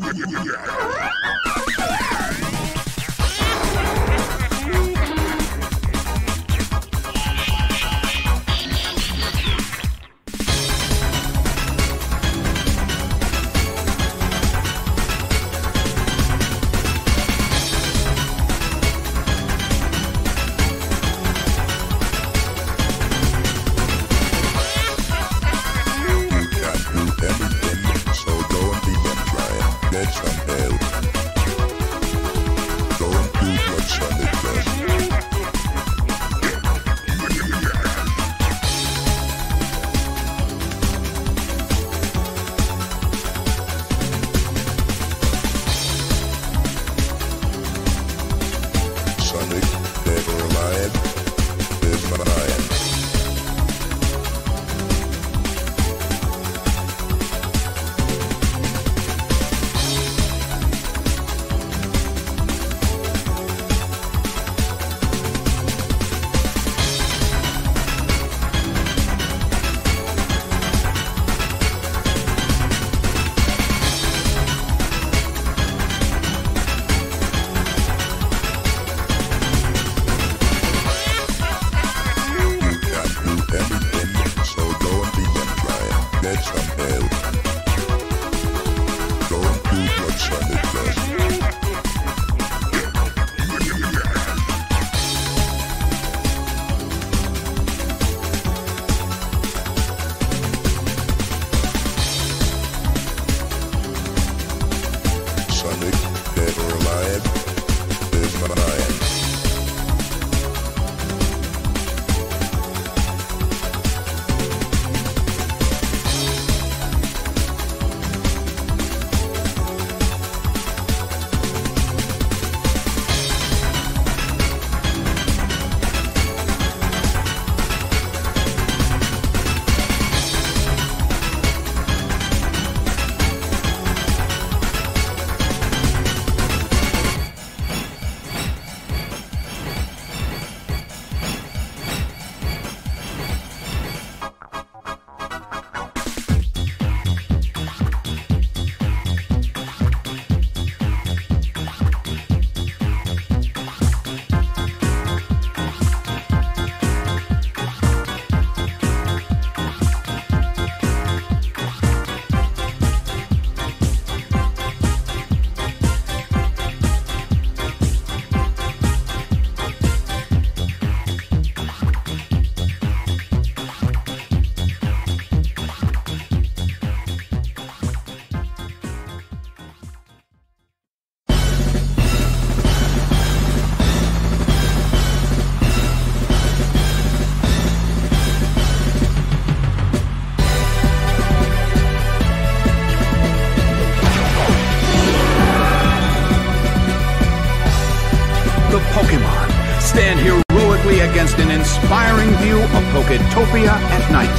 Against an inspiring view of Poketopia at night.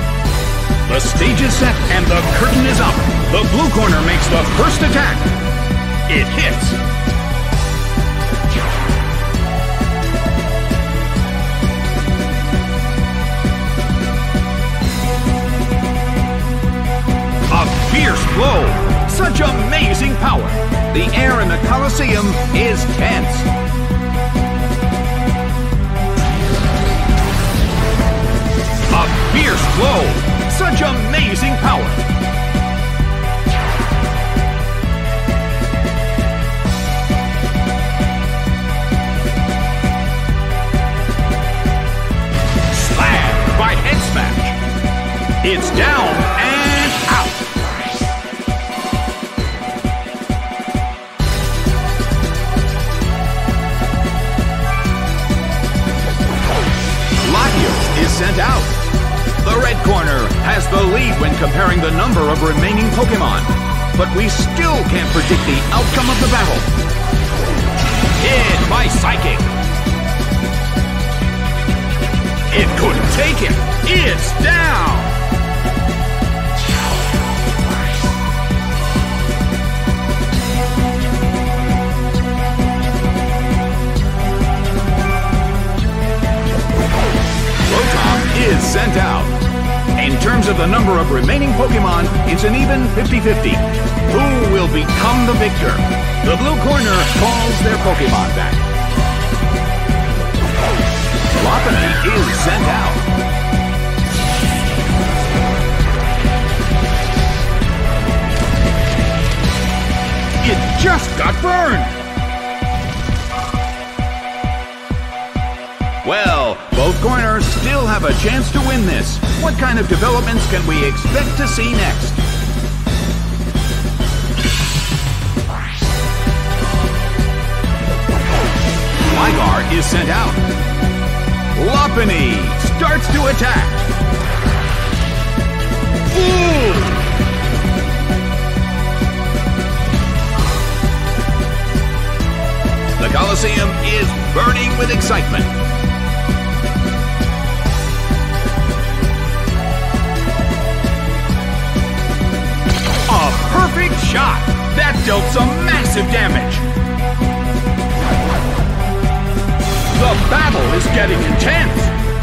The stage is set and the curtain is up. The blue corner makes the first attack. It hits. A fierce blow. Such amazing power. The air in the Colosseum is tense. Fierce blow! Such amazing power! Slam by head smash! It's down and out! Latios is sent out. The red corner has the lead when comparing the number of remaining Pokémon, but we still can't predict the outcome of the battle. Hit by Psychic. It couldn't take it. It's down. Rotom is sent out. In terms of With the number of remaining Pokemon, it's an even 50-50. Who will become the victor? The blue corner calls their Pokemon back. Lopunny is sent out. It just got burned! Well, both corners still have a chance to win this. What kind of developments can we expect to see next? Gligar is sent out. Lopunny starts to attack. Ooh! The Colosseum is burning with excitement. A perfect shot! That dealt some massive damage. The battle is getting intense.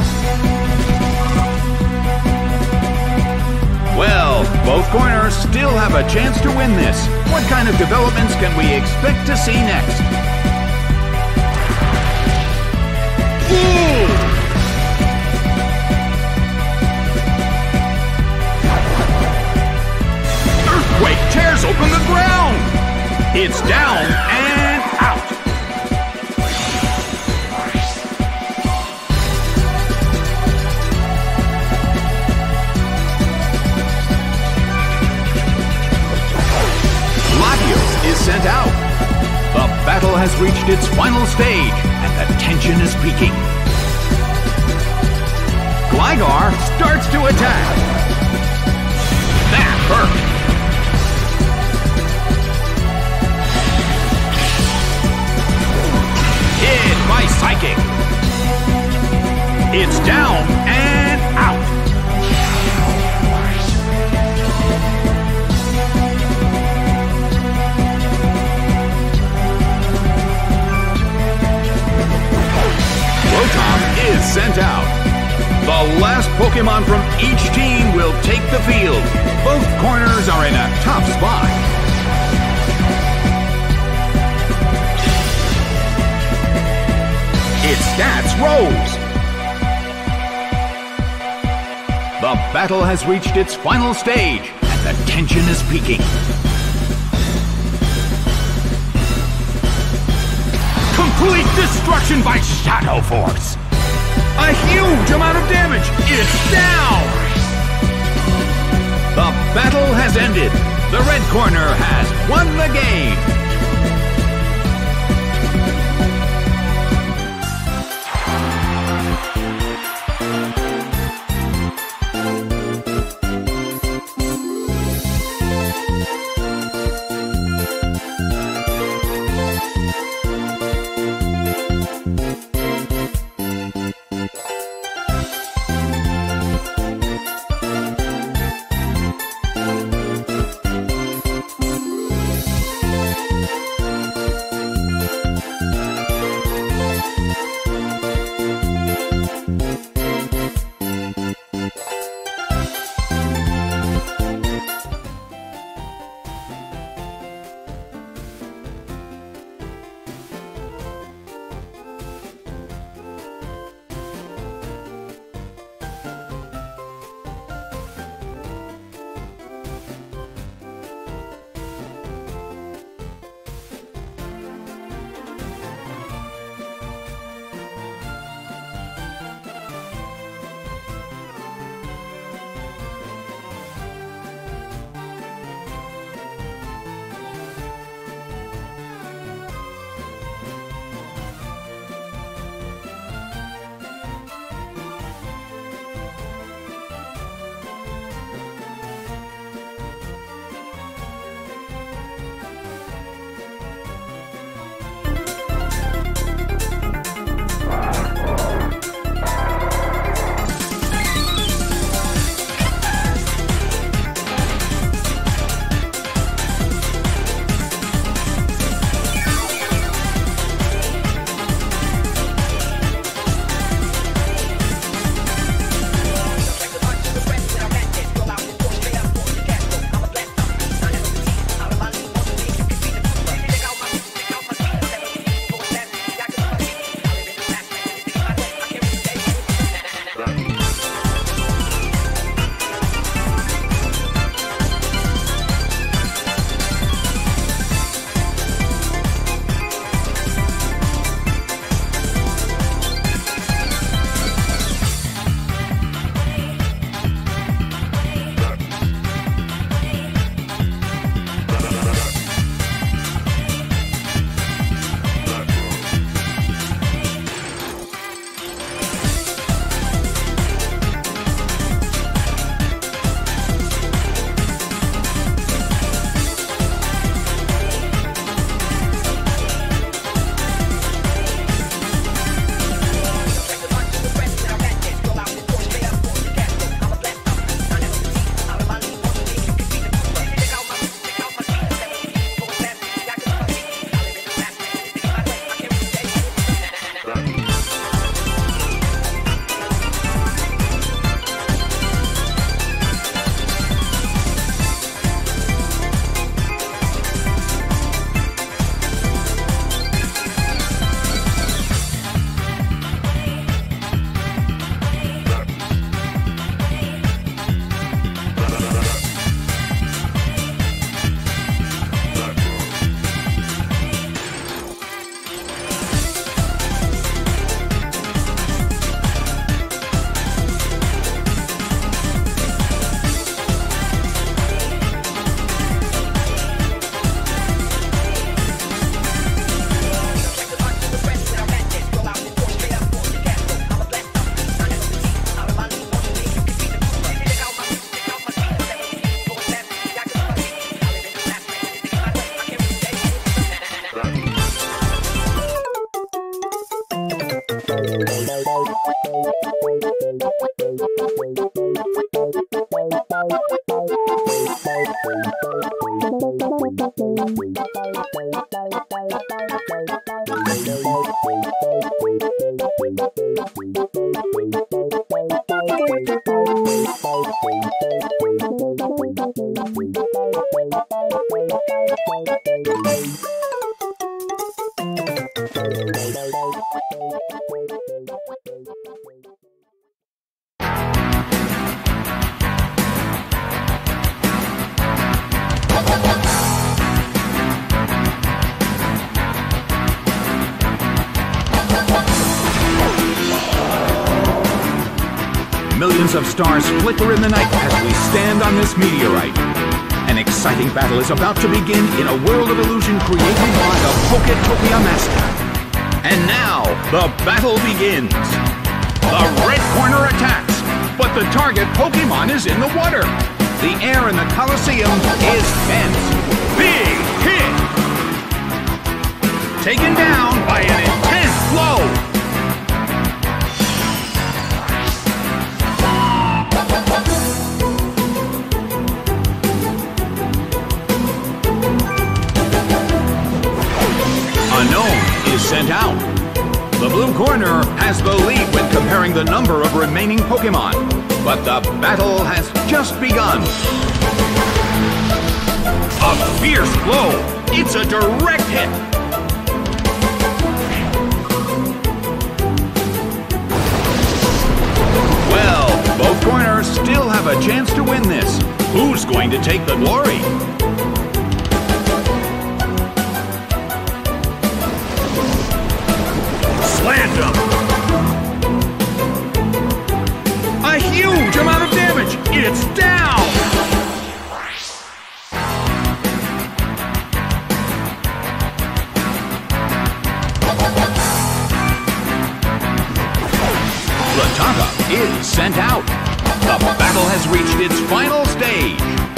Well, both corners still have a chance to win this. What kind of developments can we expect to see next? Earthquake tears open the ground! It's down and out! Latios is sent out. The battle has reached its final stage, and the tension is peaking. Gligar starts to attack. That hurt. Hit by Psychic. It's down and out. Rotom is sent out. The last Pokemon from each team will take the field. Both corners are in a tough spot. Its stats rose. The battle has reached its final stage, and the tension is peaking. Complete destruction by Shadow Force! A huge amount of damage! It's down! The battle has ended. The red corner has won the game. Millions of stars flicker in the night as we stand on this meteorite. An exciting battle is about to begin in a world of illusion created by the Poketopia mascot. And now, the battle begins. The red corner attacks, but the target Pokemon is in the water. The air in the Colosseum is tense. Big hit! Taken down by an intense blow. Unknown is sent out. The blue corner has the lead when comparing the number of remaining Pokemon, but the battle has just begun. A fierce blow! It's a direct hit! Well, both corners still have a chance to win this. Who's going to take the glory? Slammed him! A huge amount of damage! It's down! Rattata is sent out. The battle has reached its final stage.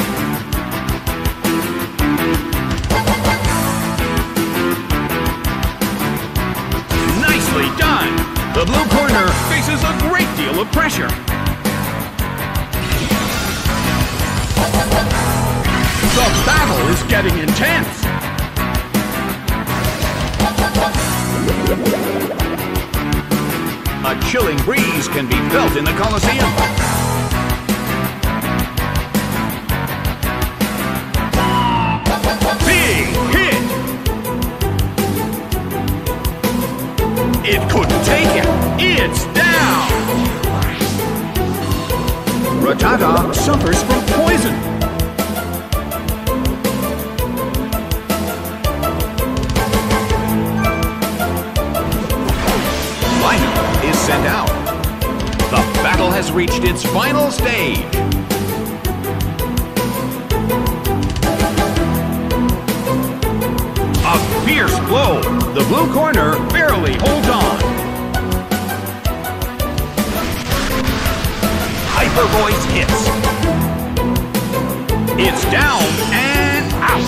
Nicely done! The blue corner faces a great deal of pressure. The battle is getting intense. A chilling breeze can be felt in the Colosseum. Big hit! It couldn't take it. It's down! Rattata suffers from poison. Lino is sent out. The battle has reached its final stage. A fierce blow. The blue corner barely holds on. Hyper Voice hits. It's down and out.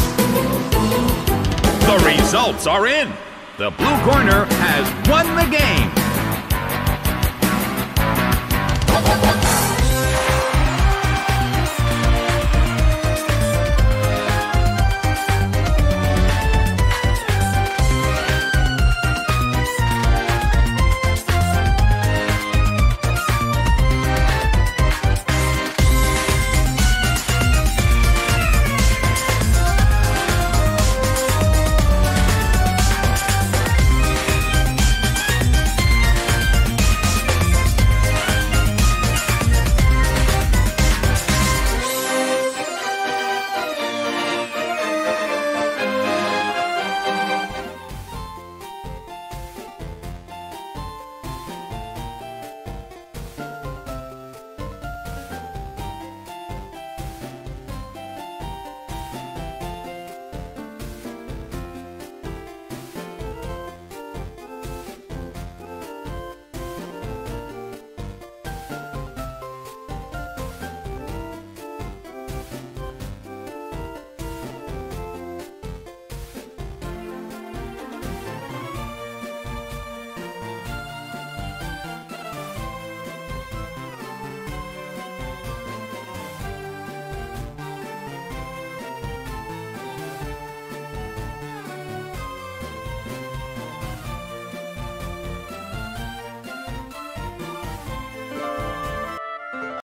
The results are in. The blue corner has won the game.